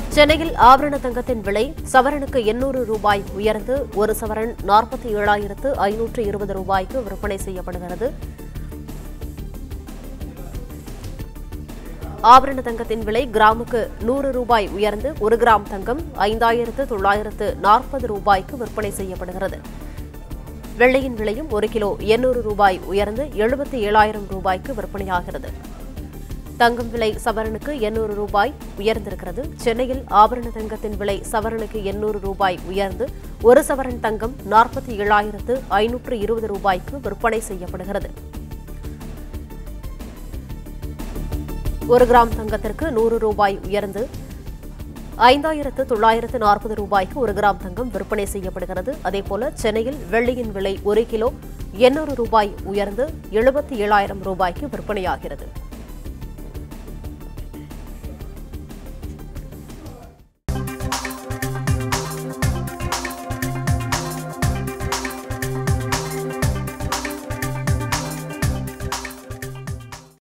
சென்னையில் ஆபரண தங்கத்தின் விலை சவரனுக்கு 800 ரூபாய் உயர்ந்து ஒரு சவரன் 47,520 ரூபாய்க்கு விற்பனை செய்யப்படுகிறது. ஆபரண தங்கத்தின் விலை கிராமுக்கு 100 ரூபாய் உயர்ந்து 1 கிராம் தங்கம் 5,940 ரூபாய்க்கு விற்பனை செய்யப்படுகிறது. வெள்ளையின் விலையும் 1 கிலோ 800 ரூபாய் உயர்ந்து 77,000 ரூபாய்க்கு விற்பனையாகிறது. தங்கம் விலை சவரனுக்கு 800 ரூபாய் உயர்ந்திருக்கிறது. சென்னையில் ஆபரண தங்கத்தின் விலை சவரனுக்கு 800 ரூபாய் உயர்ந்து ஒரு சவரன் தங்கம் 47,520 ரூபாய்க்கு விற்பனை செய்யப்படுகிறது. 1 கிராம் தங்கத்திற்கு 100 ரூபாய் உயர்ந்து 5,940 ரூபாய்க்கு 1 கிராம் தங்கம் விற்பனை செய்யப்படுகிறது. அதேபோல சென்னையில் வெள்ளியின் விலை 1 கிலோ 800 ரூபாய் உயர்ந்து 77,000 ரூபாய்க்கு விற்பனையாகிறது.